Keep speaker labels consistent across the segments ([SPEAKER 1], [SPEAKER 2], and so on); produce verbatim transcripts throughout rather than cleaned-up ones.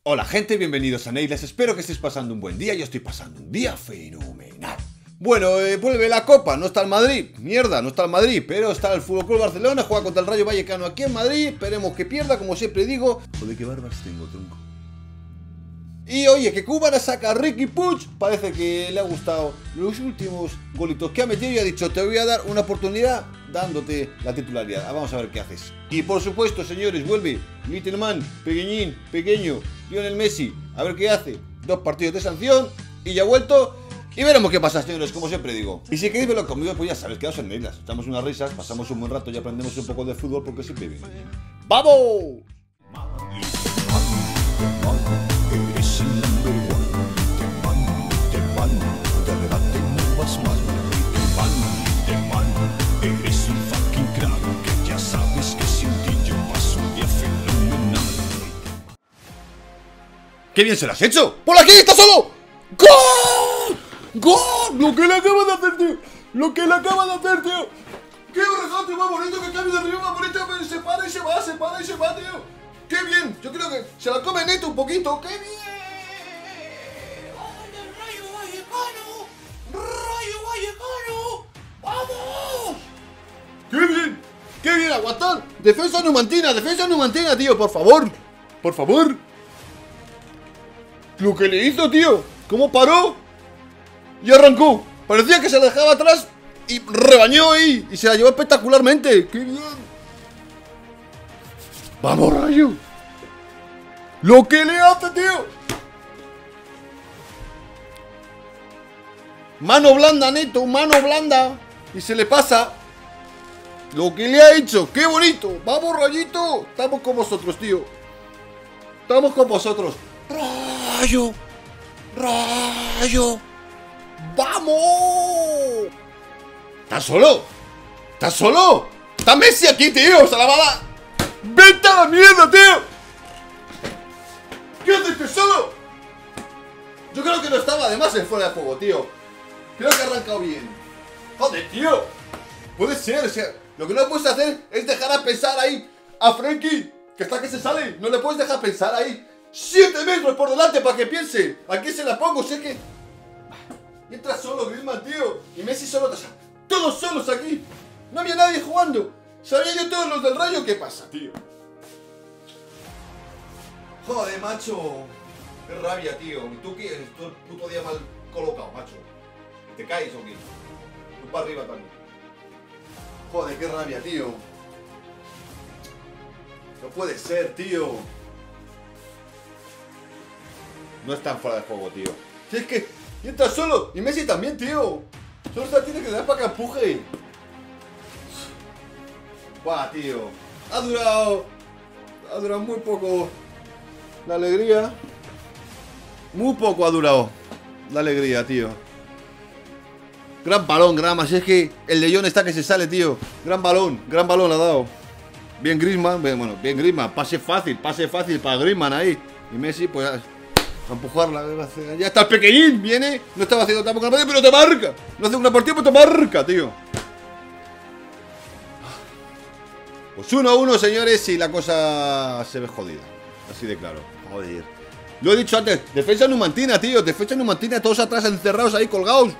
[SPEAKER 1] Hola gente, bienvenidos a Neilas, espero que estéis pasando un buen día, yo estoy pasando un día fenomenal. Bueno, eh, vuelve la Copa, no está el Madrid, mierda, no está el Madrid, pero está el F C Barcelona, juega contra el Rayo Vallecano aquí en Madrid, esperemos que pierda, como siempre digo. Joder, qué barbas tengo, tronco. Y oye, que Cubara saca a Riqui Puig, parece que le ha gustado los últimos golitos que ha metido y ha dicho, te voy a dar una oportunidad dándote la titularidad. Vamos a ver qué haces. Y por supuesto, señores, vuelve Little Man, pequeñín, pequeño, Lionel Messi, a ver qué hace. Dos partidos de sanción y ya ha vuelto. Y veremos qué pasa, señores, como siempre digo. Y si queréis verlo conmigo, pues ya sabéis, quedaos en Neilas. Echamos unas risas, pasamos un buen rato y aprendemos un poco de fútbol porque siempre viene. ¡Vamos! ¡Qué bien se lo has hecho! ¡Por aquí! ¡Está solo! ¡Gol! ¡Gol! ¡Lo que le acaba de hacer, tío! ¡Lo que le acaba de hacer, tío! ¡Qué regate más bonito! ¡Que cambio de río más bonito! Se para y se va, se para y se va, tío. ¡Qué bien! Yo creo que se la come Neto un poquito. ¡Qué bien! ¡Gol del Rayo Vallecano! ¡Rayo Vallecano! ¡Vamos! ¡Qué bien! ¡Qué bien! ¡Aguantar! ¡Defensa numantina! ¡Defensa numantina, tío! ¡Por favor! ¡Por favor! Lo que le hizo, tío. ¿Cómo paró? Y arrancó. Parecía que se la dejaba atrás y rebañó ahí. Y se la llevó espectacularmente. ¡Qué bien! ¡Vamos, Rayo! ¡Lo que le hace, tío! Mano blanda, Neto. Mano blanda. Y se le pasa. Lo que le ha hecho. ¡Qué bonito! ¡Vamos, Rayito! Estamos con vosotros, tío. Estamos con vosotros. ¡Rayo! ¡Rayo! ¡Vamos! ¿Estás solo? ¿Estás solo? ¡Está Messi aquí, tío! ¡Se la va a dar! ¡Vete a la mierda, tío! ¿Qué haces tú solo? Yo creo que no estaba además en fuera de juego, tío. Creo que ha arrancado bien. ¡Joder, tío! Puede ser, o sea, lo que no puedes hacer es dejar a pensar ahí a Frenkie, que está que se sale. No le puedes dejar pensar ahí. Siete metros por delante para que piense. ¿A quién se la pongo? Si es que... Y entra solo Griezmann, tío. Y Messi solo. O sea, todos solos aquí. No había nadie jugando. Sabía yo todos los del Rayo. ¿Qué pasa, tío? Joder, macho. Qué rabia, tío. ¿Y tú qué? Tú el puto día mal colocado, macho. ¿Te caes o qué? Tú para arriba también. Joder, qué rabia, tío. No puede ser, tío. No están fuera de juego, tío. Si es que y entra solo. Y Messi también, tío. Solo se la tiene que dar para que empuje. Buah, tío. Ha durado... Ha durado muy poco la alegría. Muy poco ha durado la alegría, tío. Gran balón, Grama. Si es que el de John está que se sale, tío. Gran balón, gran balón ha dado. Bien Griezmann. Bien, bueno, bien Griezmann. Pase fácil, pase fácil para Griezmann ahí. Y Messi, pues... A empujarla, ya está el pequeñín, viene, no estaba haciendo tampoco nada, pero te marca. No hace una partida, pero te marca, tío. Pues uno a uno, señores, y la cosa se ve jodida. Así de claro, joder. Lo he dicho antes, defensa numantina, tío, defensa numantina, todos atrás encerrados ahí, colgados.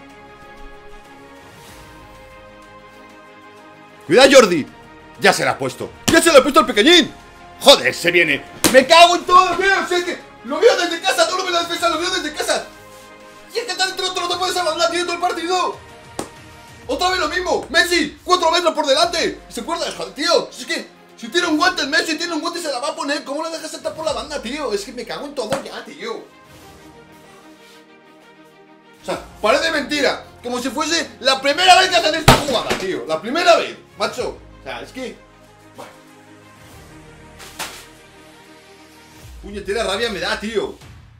[SPEAKER 1] Cuidado, Jordi. Ya se la ha puesto, ya se la ha puesto el pequeñín. Joder, se viene. Me cago en todo, tío, si es que... Lo veo desde casa, no lo veo en la defensa, lo veo desde casa. Y es que está dentro, no te puedes abandonar, tío, todo el partido. Otra vez lo mismo, Messi, cuatro metros por delante. ¿Se acuerda? Joder, tío, es que si tiene un guante el Messi, tiene un guante y se la va a poner. ¿Cómo le dejas saltar por la banda, tío? Es que me cago en todo ya, tío. O sea, parece mentira. Como si fuese la primera vez que hacen esta jugada, tío. La primera vez, macho. O sea, es que... Puñetera rabia me da, tío. O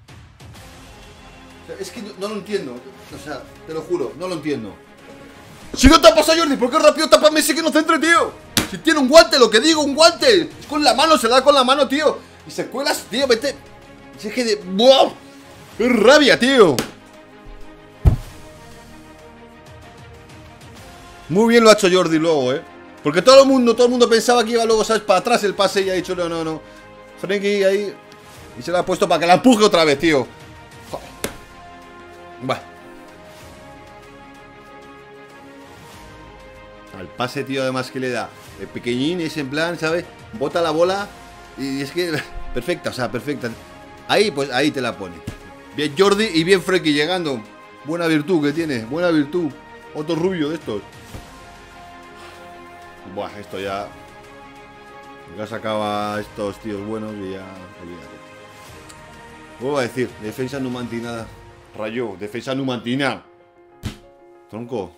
[SPEAKER 1] sea, es que no, no lo entiendo. O sea, te lo juro, no lo entiendo. Si no tapas a Jordi, ¿por qué rápido tapa a Messi que no centre, tío? Si tiene un guante, lo que digo, un guante. Es con la mano, se da con la mano, tío. Y se cuelas, tío, vete. Es que de... ¡Wow! ¡Qué rabia, tío! Muy bien lo ha hecho Jordi luego, eh. Porque todo el mundo, todo el mundo pensaba que iba luego, ¿sabes? Para atrás el pase y ha dicho, no, no, no. Frenkie ahí... Y se la ha puesto para que la empuje otra vez, tío. Joder. Vale. Al pase, tío, además que le da. El pequeñín es en plan, ¿sabes? Bota la bola y es que... Perfecta, o sea, perfecta. Ahí, pues ahí te la pone. Bien Jordi y bien Freki llegando. Buena virtud que tiene, buena virtud. Otro rubio de estos. Buah, esto ya... Ya sacaba a estos tíos buenos y ya... Olvídate. Vuelvo a decir, defensa no mantinada. Rayo, defensa no mantina. Tronco.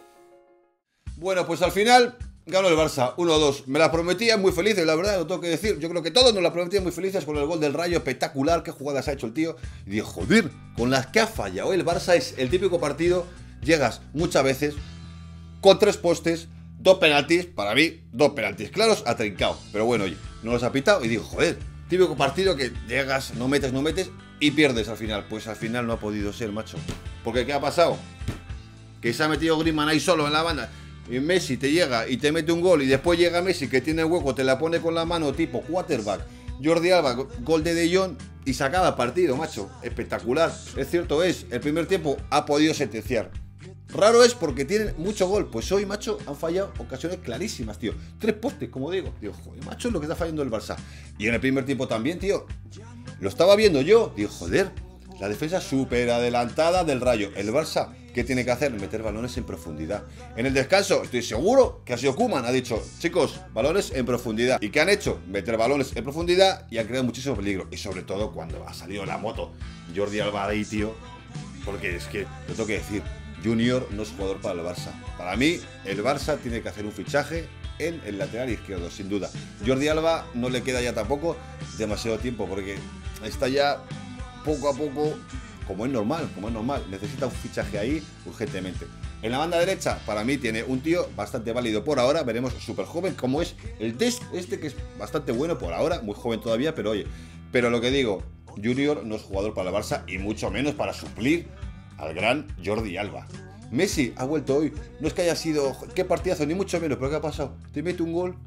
[SPEAKER 1] Bueno, pues al final ganó el Barça uno dos. Me la prometía muy felices, la verdad, lo tengo que decir. Yo creo que todos nos la prometían muy felices con el gol del Rayo. Espectacular, qué jugadas ha hecho el tío. Y dije, joder, con las que ha fallado el Barça es el típico partido. Llegas muchas veces con tres postes, dos penaltis. Para mí, dos penaltis claros, ha trincado. Pero bueno, oye, no los ha pitado y digo, joder, típico partido que llegas, no metes, no metes y pierdes al final. Pues al final no ha podido ser, macho. Porque ¿qué ha pasado? Que se ha metido Griezmann ahí solo en la banda. Y Messi te llega y te mete un gol. Y después llega Messi que tiene el hueco, te la pone con la mano tipo quarterback. Jordi Alba, gol de De Jong y se acaba el partido, macho. Espectacular. Es cierto, es, el primer tiempo ha podido sentenciar. Raro es porque tienen mucho gol. Pues hoy, macho, han fallado ocasiones clarísimas, tío. Tres postes, como digo. Digo, joder, macho, es lo que está fallando el Barça. Y en el primer tiempo también, tío. Lo estaba viendo yo. Digo, joder, la defensa súper adelantada del Rayo. El Barça, ¿qué tiene que hacer? Meter balones en profundidad. En el descanso, estoy seguro que ha sido Koeman. Ha dicho, chicos, balones en profundidad. ¿Y qué han hecho? Meter balones en profundidad y han creado muchísimo peligro. Y sobre todo cuando ha salido la moto Jordi Alba ahí, tío. Porque es que, lo tengo que decir, Junior no es jugador para el Barça. Para mí, el Barça tiene que hacer un fichaje en el lateral izquierdo, sin duda. Jordi Alba no le queda ya tampoco demasiado tiempo, porque está ya poco a poco, como es normal, como es normal. Necesita un fichaje ahí urgentemente. En la banda derecha, para mí, tiene un tío bastante válido por ahora. Veremos, súper joven, como es el Dest, este que es bastante bueno por ahora, muy joven todavía, pero oye. Pero lo que digo, Junior no es jugador para el Barça y mucho menos para suplir al gran Jordi Alba. Messi ha vuelto hoy. No es que haya sido qué partidazo, ni mucho menos, pero ¿qué ha pasado? Te mete un gol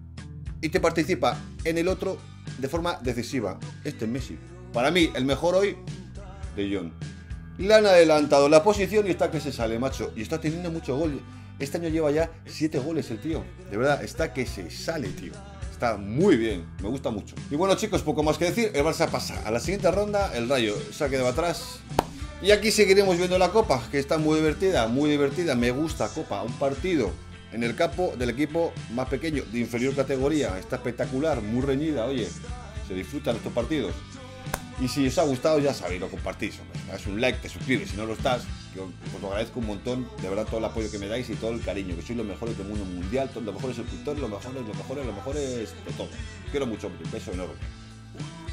[SPEAKER 1] y te participa en el otro de forma decisiva. Este es Messi. Para mí, el mejor hoy, De Jong. Le han adelantado la posición y está que se sale, macho. Y está teniendo mucho gol. Este año lleva ya siete goles el tío. De verdad, está que se sale, tío. Está muy bien, me gusta mucho. Y bueno, chicos, poco más que decir. El Barça pasa a la siguiente ronda. El Rayo se ha quedado atrás. Y aquí seguiremos viendo la Copa, que está muy divertida, muy divertida. Me gusta Copa, un partido en el campo del equipo más pequeño, de inferior categoría. Está espectacular, muy reñida, oye. Se disfrutan estos partidos. Y si os ha gustado, ya sabéis, lo compartís, hombre. Das un like, te suscribes, si no lo estás, yo os lo agradezco un montón, de verdad, todo el apoyo que me dais y todo el cariño, que sois los mejores del mundo mundial, los mejores suscriptores, los mejores, los mejores, los mejores de todo. Quiero mucho, un beso enorme.